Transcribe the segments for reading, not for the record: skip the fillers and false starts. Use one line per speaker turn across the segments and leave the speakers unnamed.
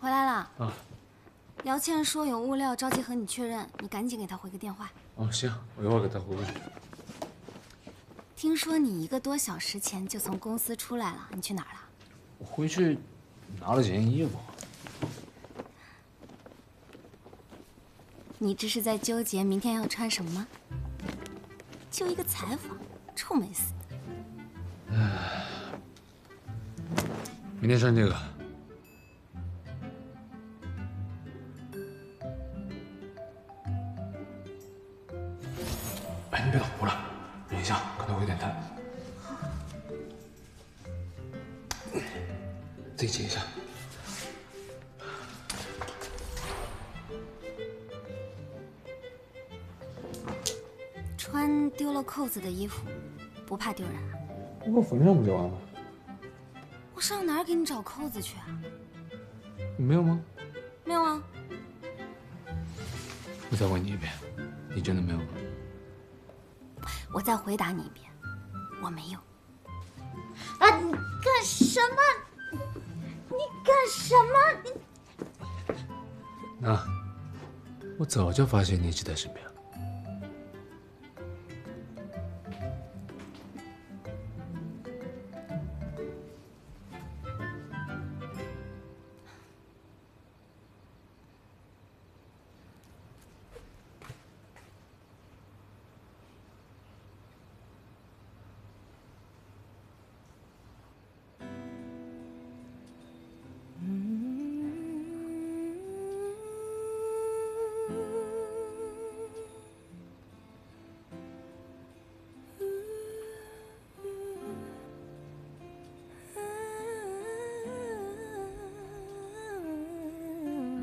回来了。
啊。
姚倩说有物料着急和你确认，你赶紧给她回个电话。
哦，行，我一会儿给她回过去。
听说你1个多小时前就从公司出来了，你去哪儿了？
我回去拿了几件衣服。
你这是在纠结明天要穿什么吗？就一个采访，臭美死你！
明天穿这个。哎，你别动，我来，忍一下，可能会有点烫。自己解一下。
穿丢了扣子的衣服，不怕丢人啊？
我给我缝上不就完了？
我上哪儿给你找扣子去啊？
你没有吗？
没有啊。
我再问你一遍，你真的没有吗？
我再回答你一遍，我没有。
啊！你干什么？你干什么？
那我早就发现你一直在身边了。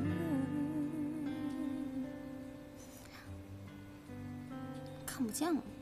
看不见我。